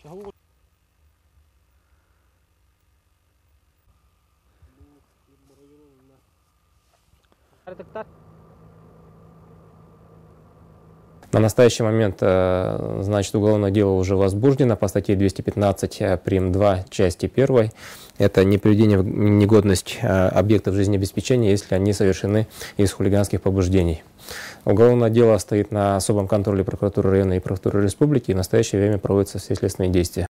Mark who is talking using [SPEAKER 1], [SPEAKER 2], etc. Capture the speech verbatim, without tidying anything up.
[SPEAKER 1] На настоящий момент, значит, уголовное дело уже возбуждено по статье двести пятнадцать прим. два части первой. Это неприведение в негодность объектов жизнеобеспечения, если они совершены из хулиганских побуждений. Уголовное дело стоит на особом контроле прокуратуры района и прокуратуры республики, и в настоящее время проводятся все следственные действия.